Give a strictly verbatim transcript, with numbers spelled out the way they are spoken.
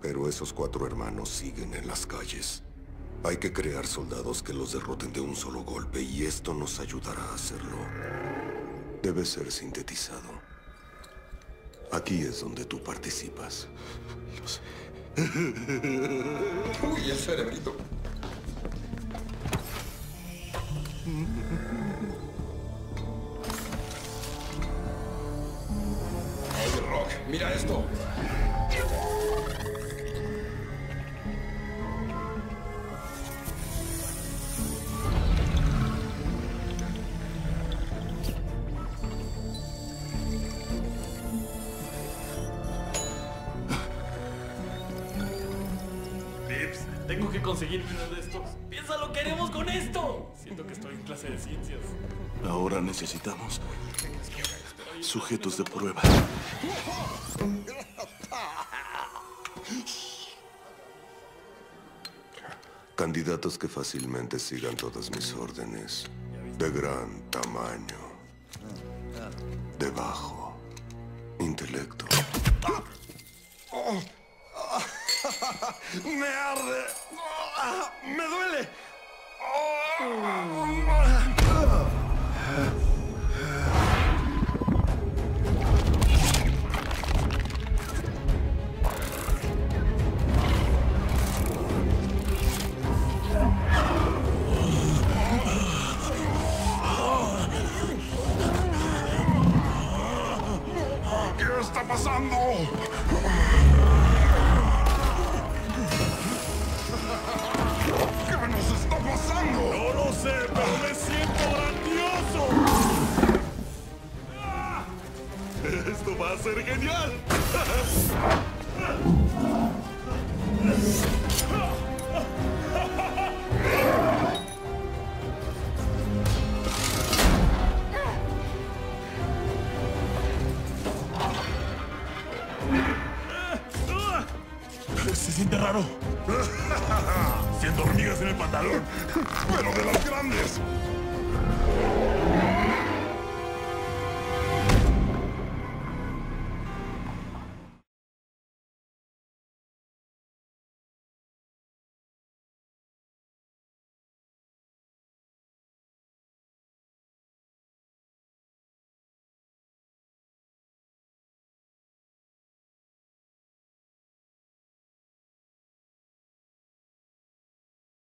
pero esos cuatro hermanos siguen en las calles. Hay que crear soldados que los derroten de un solo golpe y esto nos ayudará a hacerlo. Debe ser sintetizado. Aquí es donde tú participas. Lo sé. Uy, el cerebrito. Oye, Rock, mira esto. Tengo que conseguir uno de estos. ¡Piensa lo que haremos con esto! Siento que estoy en clase de ciencias. Ahora necesitamos sujetos de prueba. Candidatos que fácilmente sigan todas mis órdenes. De gran tamaño. De bajo intelecto. ¡Me arde! ¡Me duele! ¿Qué está pasando? ¿Qué nos está pasando? No lo sé, pero me siento grandioso. ¡Esto va a ser genial! Se siente raro. Siento hormigas en el pantalón, pero de las grandes.